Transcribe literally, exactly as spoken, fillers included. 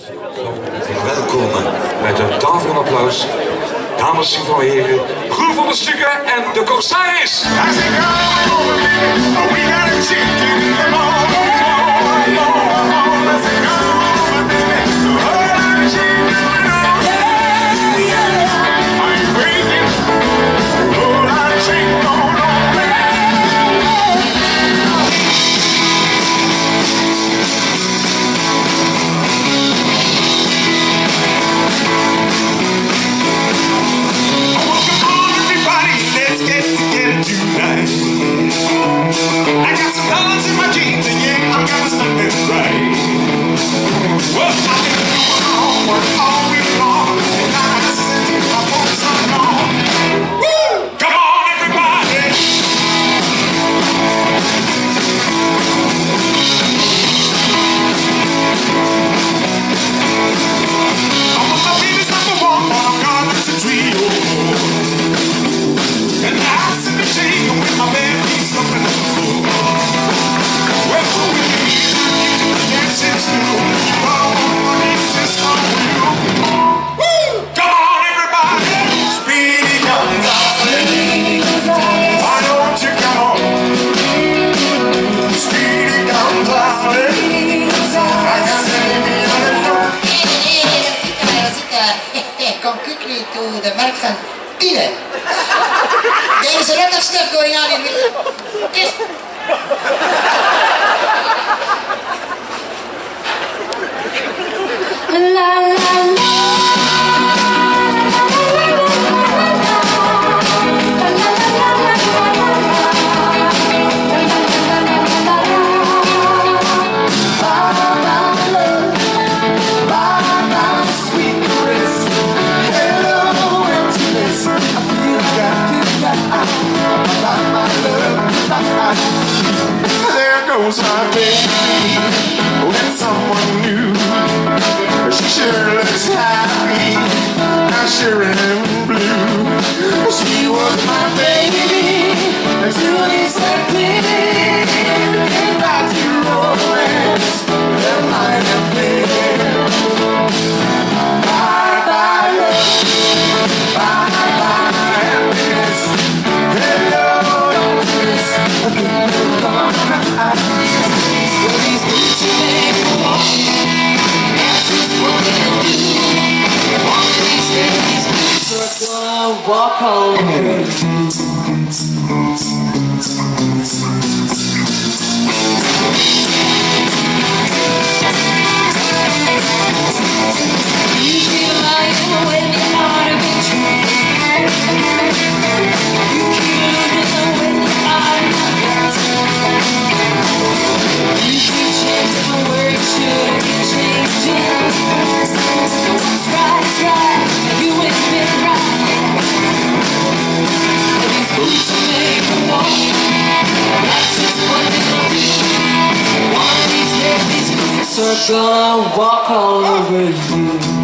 Welkom met een tafelapplaus. Dames en heren, Roel van der Stukken en de Corsaris. Come quickly to the mark van Tine. There is a lot of stuff going on in this. La la la. There goes my baby with someone new. She sure looks happy, now sure in blue. She was my baby until he stepped in. Came back to romance, there might have been. Bye bye love, bye bye happiness. Hello darkness, these boots you make for walking, that's just what you do. One of these days, these boots are gonna walk over you. You feel like when you're not a bit true. You keep losing when you are not. You keep changing the way you should be changing. So what's right is right, you ain't been right. These boots will make a walk, that's just what they'll do. One of these days, these boots are gonna walk all over you.